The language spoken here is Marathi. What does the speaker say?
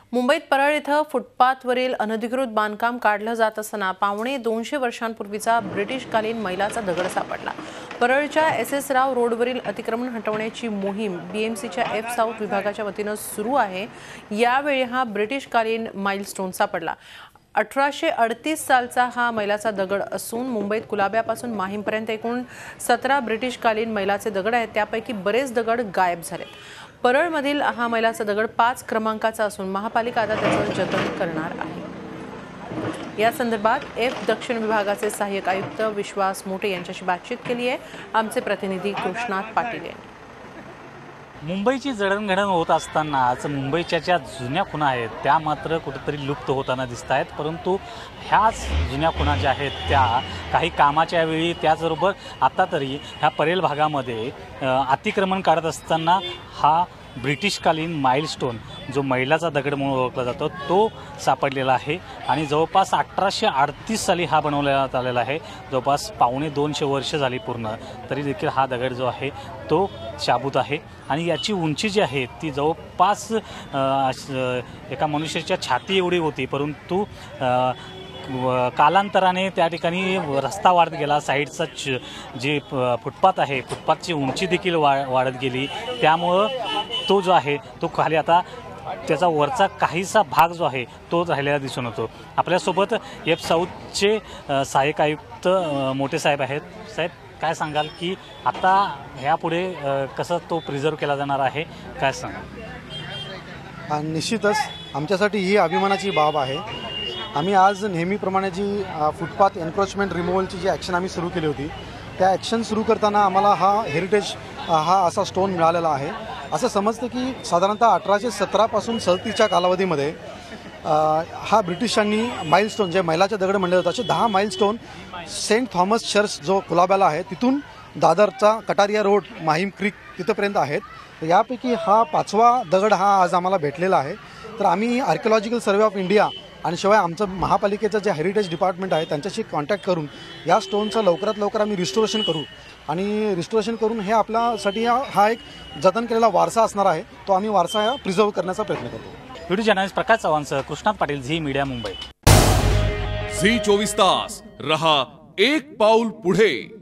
मुंबईत परळ इथं फुटपाथवरील अनधिकृत बांधकाम काढलं जात असताना पावणे 200 वर्षांपूर्वीचा ब्रिटिशकालीन मैलाचा दगड सापडला। परळच्या एस राव रोडवरील अतिक्रमण हटवण्याची मोहीम बीएमसीच्या एफ साउथ विभागाच्या वतीने सुरू आहे। यावेळी हा ब्रिटिशकालीन माइलस्टोन सापडला। 1838 सालचा हा मैलाचा दगड असून मुंबईत कुलाब्यापासून माहीमपर्यंत एकूण 17 ब्रिटिशकालीन मैलाचे दगड आहेत, त्यापैकी बरेच दगड गायब झालेत। परळमधील हा मैलाचा दगड 5 क्रमांकाचा असून महापालिका आता त्याचं जतन करणार आहे। या संदर्भात एफ दक्षिण विभागाचे सहाय्यक आयुक्त विश्वास मोटे यांच्याशी बातचीत केली आहे। आमचे प्रतिनिधी कृष्णात पाटील यांनी। मुंबईची जडणघडण होत असतानाच मुंबईच्या ज्या जुन्या खुणा आहेत त्या मात्र कुठेतरी लुप्त होताना दिसत आहेत, परंतु ह्याच जुन्या खुणा ज्या आहेत त्या काही कामाच्या वेळी त्याचबरोबर आता तरी ह्या परेल भागामध्ये अतिक्रमण काढत असताना हा ब्रिटिशकालीन माइलस्टोन जो मैलाचा दगड म्हणून ओळखला जातो तो सापडलेला आहे आणि जवळपास 1838 साली हा बनवण्यात आलेला आहे। जवळपास पावणे 200 वर्ष झाली पूर्ण, तरी देखील हा दगड जो आहे तो शाबूत आहे आणि याची उंची जी आहे ती जवळपास एका मनुष्याच्या छाती एवढी होती, परंतु कालांतराने त्या ठिकाणी रस्ता वाढत गेला, साईडचा जे फुटपाथ आहे फुटपाथची उंची देखील वाढत गेली, त्यामुळं तो जो आहे तो खाली आता त्याचा वरचा काहीसा भाग जो आहे तो राहिलेला दिसून येतो। आपल्यासोबत एफ साऊथचे सहाय्यक आयुक्त मोटे साहेब आहेत। साहेब, काय सांगाल की आता ह्यापुढे कसं तो प्रिझर्व केला जाणार आहे, काय सांगाल? निश्चितच आमच्यासाठी ही अभिमानाची बाब आहे। आम्ही आज नेहमीप्रमाणे जी फुटपाथ एन्क्रोचमेंट रिमूव्हलची जी ॲक्शन आम्ही सुरू केली होती त्या ॲक्शन सुरू करताना आम्हाला हा हेरिटेज हा असा स्टोन मिळालेला आहे। असं समजतं की साधारणतः 1817 पासून 37च्या कालावधीमध्ये हा ब्रिटिशांनी माइलस्टोन जे मैलाचे दगड म्हणले जातात असे 10 माइलस्टोन सेंट थॉमस चर्च जो कुलाब्याला आहे तिथून दादरचा कटारिया रोड माहीम क्रीक तिथपर्यंत आहेत। यापैकी हा 5वा दगड हा आज आम्हाला भेटलेला आहे। तर आम्ही आर्किओलॉजिकल सर्वे ऑफ इंडिया आणि शिवाय आमचं महापालिकेचं जे हेरिटेज डिपार्टमेंट आहे त्यांच्याशी कॉन्टॅक्ट करून या स्टोनचं लवकरात लवकर आम्ही रिस्टोरेशन करू आणि रिस्टोरेशन करून हे आपल्यासाठी हा एक जतन केलेला वारसा असणार आहे, तो आम्ही वारसा प्रिझर्व करण्याचा प्रयत्न करतो। व्हिडिओ जर्नलिस्ट प्रकाश चव्हाणसह कृष्णात पाटील, झी मीडिया, मुंबई। झी 24 तास रहा एक पाऊल पुढे।